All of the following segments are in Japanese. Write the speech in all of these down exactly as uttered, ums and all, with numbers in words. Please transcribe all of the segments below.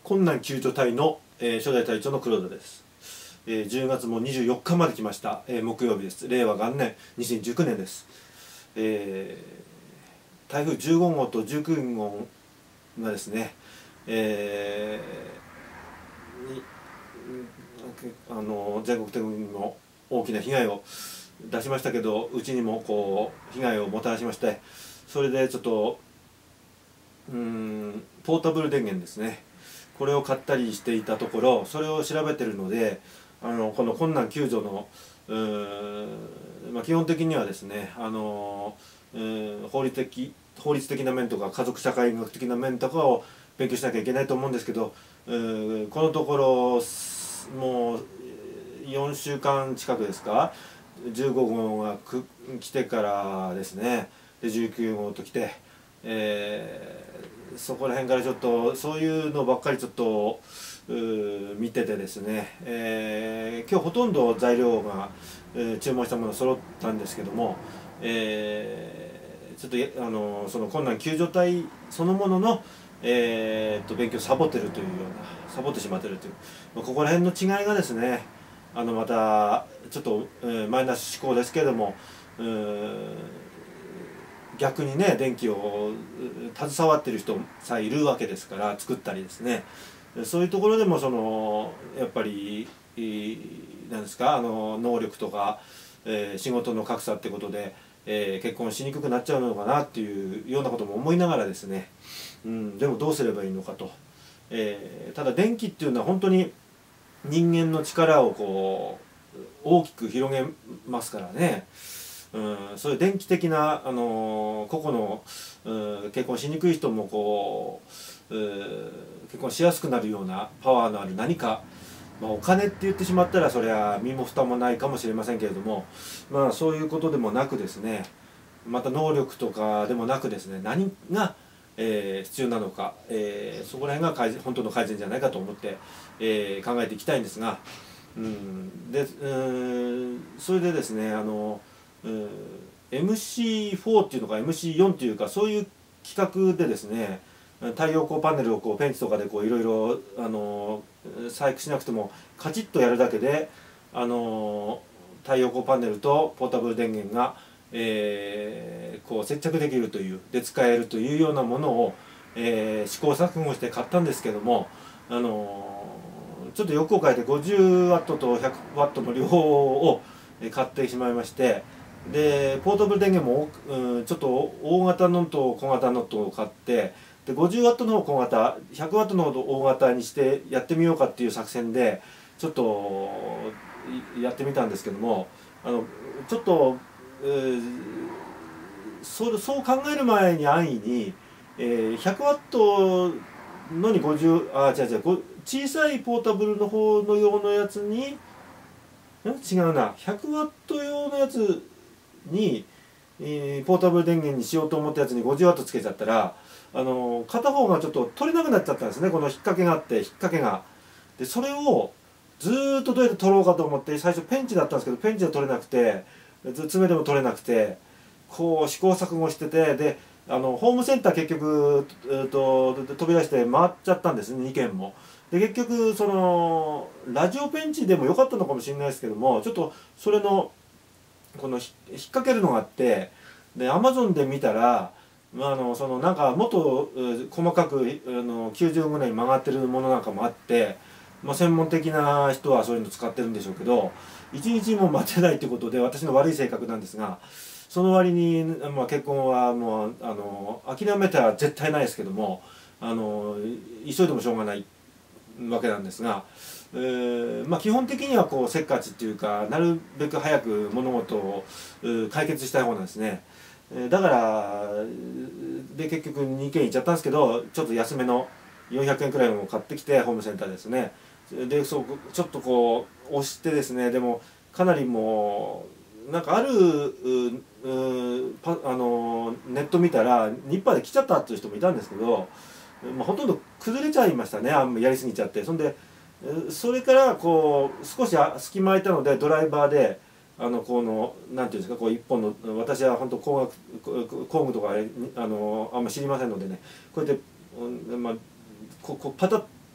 困難救助隊の、えー、初代隊長の黒田です、えー、じゅうがつもにじゅうよっかまで来ました、えー、木曜日です。令和元年にせんじゅうきゅうねんです、えー、台風じゅうごごうとじゅうきゅうごうがですね、えー、にあの全国的にも大きな被害を出しましたけど、うちにもこう被害をもたらしまして、それでちょっとうーんポータブル電源ですね、これを買ったりしていたところ、それを調べてるので、あのこの困難救助のうーん、まあ、基本的にはですね、あのうーん法律的法律的な面とか家族社会学的な面とかを勉強しなきゃいけないと思うんですけど、うーこのところもうよんしゅうかん近くですか、じゅうごごうがく来てからですね、でじゅうきゅうごうと来て、えー、そこら辺からちょっとそういうのばっかりちょっと見ててですね、えー、今日ほとんど材料が、えー、注文したもの揃ったんですけども、えー、ちょっとあのその困難救助隊そのもののえー、っと勉強をサボってるというようなサボってしまってるという、まあ、ここら辺の違いがですね、あのまたちょっと、えー、マイナス思考ですけれども、うー逆にね電気を携わってる人さえいるわけですから、作ったりですね、そういうところでもそのやっぱりなんですか、あの能力とか、えー、仕事の格差ってことで、えー、結婚しにくくなっちゃうのかなっていうようなことも思いながらですね、うん、でもどうすればいいのかと、えー、ただ電気っていうのは本当に人間の力をこう大きく広げますからね、うん、そういう電気的な、あのー、個々の、うん、結婚しにくい人もこう、うん、結婚しやすくなるようなパワーのある何か、まあ、お金って言ってしまったらそれは身も蓋もないかもしれませんけれども、まあ、そういうことでもなくですね、また能力とかでもなくですね、何が、えー、必要なのか、えー、そこら辺が改善本当の改善じゃないかと思って、えー、考えていきたいんですが、うん、でうんそれでですね、あのうん、エムシーフォー っていうのか エムシーフォー っていうか、そういう企画でですね、太陽光パネルをこうペンチとかでこういろいろあの細工しなくてもカチッとやるだけで、あの太陽光パネルとポータブル電源が、えー、こう接着できるというで使えるというようなものを、えー、試行錯誤して買ったんですけども、あのちょっと欲を変えてごじゅうワットとひゃくワットの両方を買ってしまいまして、でポータブル電源も、うん、ちょっと大型のと小型のとを買って、でごじゅうワットの方小型、ひゃくワットの方大型にしてやってみようかっていう作戦でちょっとやってみたんですけども、あのちょっと、えー、そそう考える前に安易に、えー、ひゃくワットのにごじゅうあ違う違う小さいポータブルの方の用のやつに違うなひゃくワット用のやつに、えー、ポータブル電源にしようと思ったやつにごじゅうワットつけちゃったら、あの片方がちょっと取れなくなっちゃったんですね。この引っ掛けがあって引っ掛けがで、それをずーっとどうやって取ろうかと思って、最初ペンチだったんですけどペンチで取れなくて、爪でも取れなくて、こう試行錯誤してて、であのホームセンター結局、えー、と飛び出して回っちゃったんですね、にけんも。で結局そのラジオペンチでも良かったのかもしれないですけども、ちょっとそれのこの引っ掛けるのがあって、でアマゾンで見たら、まあ、あのそのなんかもっと細かくあのきゅうじゅうどぐらい曲がってるものなんかもあって、まあ、専門的な人はそういうの使ってるんでしょうけど、いちにちも待てないってことで、私の悪い性格なんですが、その割に、まあ、結婚はもうあの諦めたら絶対ないですけども、あの急いでもしょうがないわけなんですが、えーまあ、基本的にはこうせっかちっていうか、なるべく早く物事を解決したい方なんですね。だからで結局にけん行っちゃったんですけど、ちょっと安めのよんひゃくえんくらいのを買ってきて、ホームセンターですね。でそうちょっとこう押してですね、でもかなりもうなんかあるパあのネット見たらニッパーで来ちゃったっていう人もいたんですけど、まあ、ほとんど崩れちゃいましたね、あんまやりすぎちゃって。そんでそれからこう少し隙間空いたので、ドライバーであのこのなんていうんですか、こう一本の、私は本当工学工具とかあのあんま知りませんのでね、こうやって、まあ、ここパタッ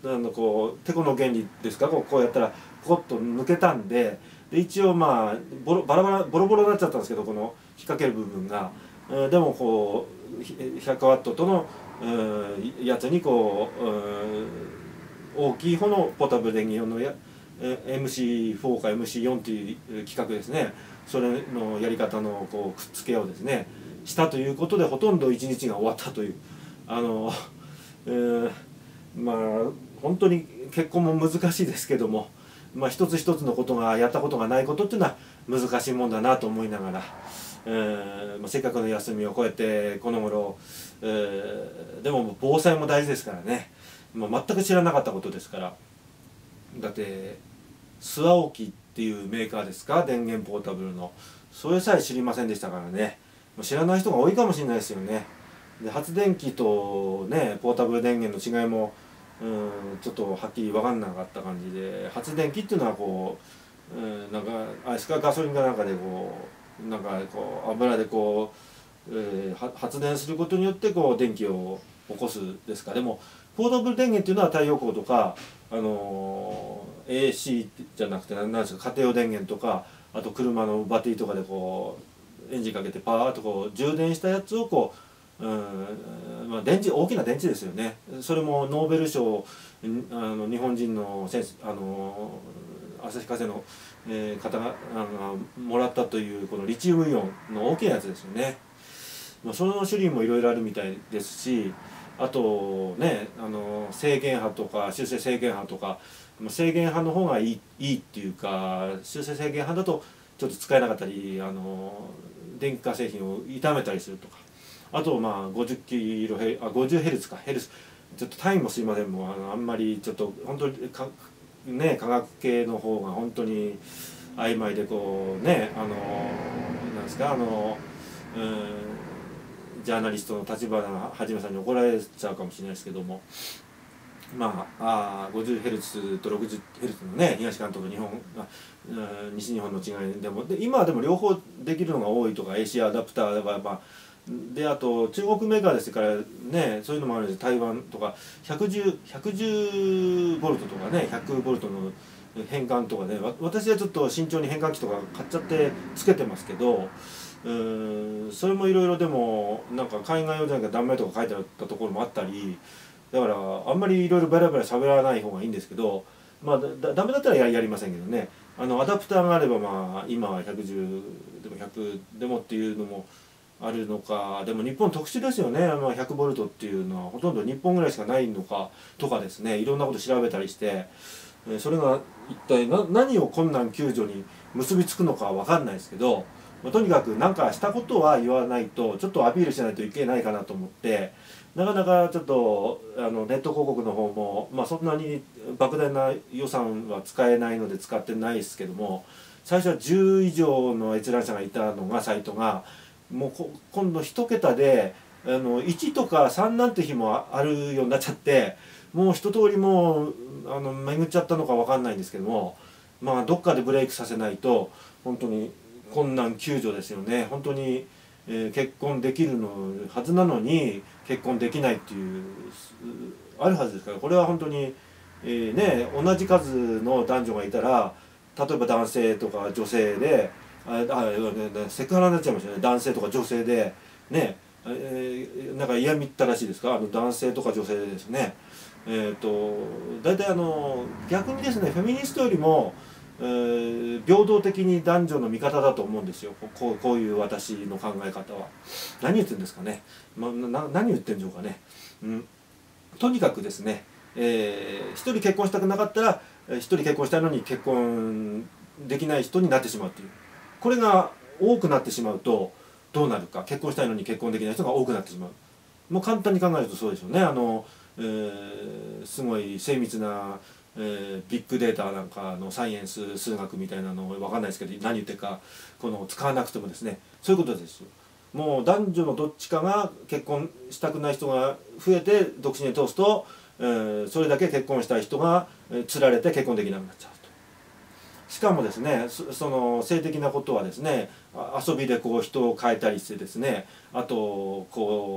あのこうてこの原理ですか、こうこうやったらポコッと抜けたんで、で一応まあボロバラバラボロボロになっちゃったんですけど、この引っ掛ける部分が、えー、でもこうひゃくワットとの、えー、やつにこう、えー、大きい方のポータブル電源用のや エムシーフォー か エムシーフォー という規格ですね、それのやり方のこうくっつけをですねしたということで、ほとんど一日が終わったという、あの、えー、まあ本当に結婚も難しいですけども、まあ一つ一つのことがやったことがないことっていうのは難しいもんだなと思いながら、えーまあ、せっかくの休みをこうやってこの頃、えー、でも防災も大事ですからね、もう全く知らなかったことですから。だってスワオキっていうメーカーですか、電源ポータブルの、それさえ知りませんでしたからね。知らない人が多いかもしれないですよね。で発電機とねポータブル電源の違いもうんちょっとはっきり分かんなかった感じで、発電機っていうのはこう、うん、なんかあれですか、ガソリンかなんかでこうなんかこう油でこう、えー、発電することによってこう電気を起こすですか。でもポータブル電源っていうのは太陽光とか、あのー、エーシー じゃなくて何ですか、家庭用電源とか、あと車のバッテリーとかでこうエンジンかけてパーッとこう充電したやつをこう、うんまあ、電池大きな電池ですよね。それもノーベル賞、あの日本人の先生、あの旭化成の、えー、方があのもらったというこのリチウムイオンの大きなやつですよね。まあ、その種類もいろいろあるみたいですし、あとね、あの正弦波とか修正正弦波とか、正弦波の方がいい、いいっていうか、修正正弦波だとちょっと使えなかったり、あの電化製品を傷めたりするとか、あとまあごじゅっキロヘルツ、あごじゅうヘルツかヘルツ、ちょっと単位もすいません、もうあのあんまりちょっと本当にかね科学系の方が本当に曖昧でこうね、あのなんですか、あのうんジャーナリストの立花はじめさんに怒られちゃうかもしれないですけども、まあ、あ ごじゅうヘルツ と ろくじゅうヘルツ のね東関東と日本あ西日本の違いでもで今はでも両方できるのが多いとか エーシー アダプターがまあで、あと中国メーカーですからね、そういうのもあるんです。台湾とかひゃくじゅう、ひゃくじゅうボルトとかね、ひゃくボルトの変換とかね、私はちょっと慎重に変換器とか買っちゃってつけてますけど、うーんそれもいろいろでもなんか海外用じゃなきゃダメとか書いてあったところもあったり、だからあんまりいろいろベラベラ喋らない方がいいんですけど、まあだダメだったら や, やりませんけどね、あのアダプターがあればまあ今はひゃくじゅうでもひゃくでもっていうのもあるのか。でも日本特殊ですよね、まあ、ひゃくボルトっていうのはほとんど日本ぐらいしかないのかとかですね、いろんなこと調べたりして、それが一体な何を困難救助に結びつくのかは分かんないですけど、まあ、とにかく何かしたことは言わないとちょっとアピールしないといけないかなと思って、なかなかちょっとあのネット広告の方も、まあ、そんなに莫大な予算は使えないので使ってないですけども、最初はじゅう以上の閲覧者がいたのがサイトがもうこ今度一桁であのいちとかさんなんて日もあるようになっちゃって、もう一通りもうあの巡っちゃったのか分かんないんですけども、まあどっかでブレイクさせないと本当に困難救助ですよね。本当に、えー、結婚できるのはずなのに結婚できないっていうあるはずですから、これは本当に、えーね、同じ数の男女がいたら、例えば男性とか女性でああセクハラになっちゃいましたね。男性とか女性でね、えー、なんか嫌みったらしいですか、あの男性とか女性でですね、えー、と大体あの逆にですね、フェミニストよりも、えー、平等的に男女の味方だと思うんですよ、こう、こういう私の考え方は。何言ってるんですかね、まあ、な何言ってるんでしょうかね、うん、とにかくですね、えー、一人結婚したくなかったら一人結婚したいのに結婚できない人になってしまうという、これが多くなってしまうとどうなるか。結婚したいのに結婚できない人が多くなってしまう。もう簡単に考えるとそうでしょうね。あの、えー、すごい精密な、えー、ビッグデータなんかのサイエンス数学みたいなの分かんないですけど、何言ってるかこの使わなくてもですね、そういうことですよ。もう男女のどっちかが結婚したくない人が増えて独身で通すと、えー、それだけ結婚したい人がつられて結婚できなくなっちゃう。しかもですね、その性的なことはですね、遊びでこう人を変えたりしてですね、あとこ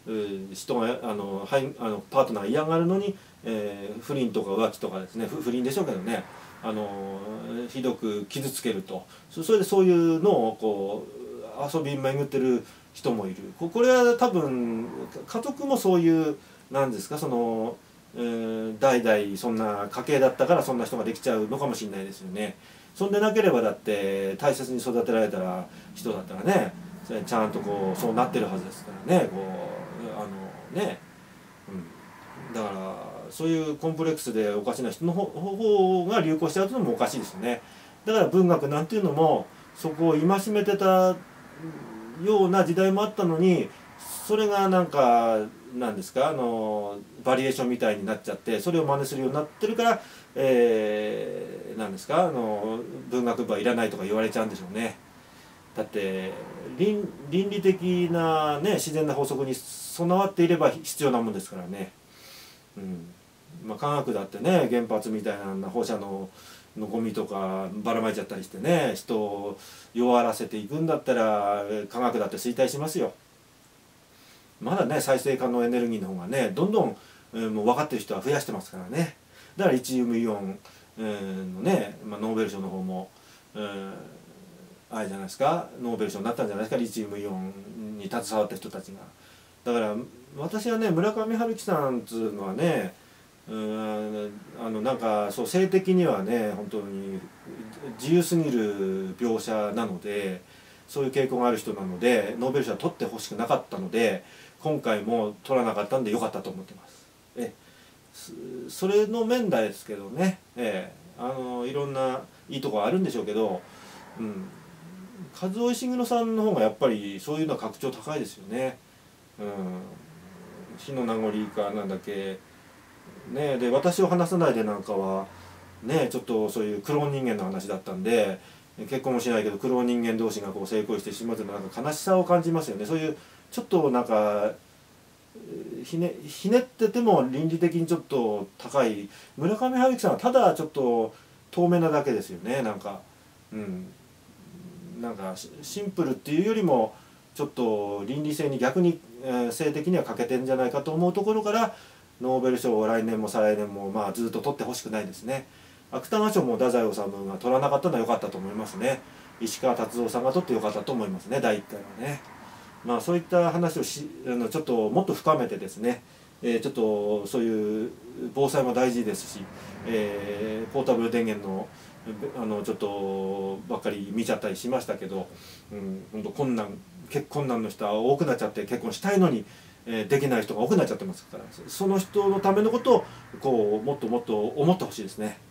人があのはいあのパートナーが嫌がるのに、えー、不倫とか浮気とかですね、不倫でしょうけどね、あのひどく傷つけると、それでそういうのをこう遊び巡ってる人もいる。これは多分家族もそういうなんですか、その、えー、代々そんな家系だったからそんな人ができちゃうのかもしれないですよね。そんでなければだって大切に育てられたら人だったらね、ちゃんとこうそうなってるはずですからね、こうあのね、うん、だからそういうコンプレックスでおかしな人の方が流行しちゃうというのもおかしいですよね。だから文学なんていうのもそこを戒めてたような時代もあったのに、それがなんかなんですか、あのバリエーションみたいになっちゃって、それを真似するようになってるから、えー、なんですか、あの文学部はいらないとか言われちゃうんでしょうね。だって倫、倫理的な、ね、自然な法則に備わっていれば必要なもんですからね。うんまあ、科学だってね、原発みたいな放射能のゴミとかばらまいちゃったりしてね、人を弱らせていくんだったら科学だって衰退しますよ。まだね、再生可能エネルギーの方がねどんどん、えー、もう分かってる人は増やしてますからね。だからリチウムイオン、えー、のね、まあ、ノーベル賞の方も、えー、あれじゃないですか、ノーベル賞になったんじゃないですか、リチウムイオンに携わった人たちが。だから私はね、村上春樹さんっつうのはね、うんあのなんかそう性的にはね本当に自由すぎる描写なので、そういう傾向がある人なのでノーベル賞は取ってほしくなかったので、今回も取らなかったんでよかったと思ってます。えそれの面ですけどね、えあのいろんないいとこはあるんでしょうけど、うん、和尾石黒さんの方がやっぱりそういうのは格調高いですよね。うん、火の名残かなんだっけね、で私を話さないでなんかはね、ちょっとそういうクローン人間の話だったんで、結婚もしないけどクローン人間同士がこう成功してしまうというのはなんか悲しさを感じますよね。そういうちょっとなんかひねひねってても倫理的にちょっと高い村上春樹さんはただちょっと透明なだけですよね。なんかうんなんかシンプルっていうよりもちょっと倫理性に逆に、えー、性的には欠けてるんじゃないかと思うところから、ノーベル賞を来年も再来年もまあずっと取ってほしくないですね。芥川賞も太宰治が取らなかったのは良かったと思いますね。石川達夫さんが取って良かったと思いますね、だいいっかいはね。まあそういった話をしあのちょっともっと深めてですね、えー、ちょっとそういう防災も大事ですし、えー、ポータブル電源のあのちょっとばっかり見ちゃったりしましたけど、うん、本当困難結婚難の人は多くなっちゃって、結婚したいのに、えー、できない人が多くなっちゃってますから、その人のためのことをこうもっともっと思ってほしいですね。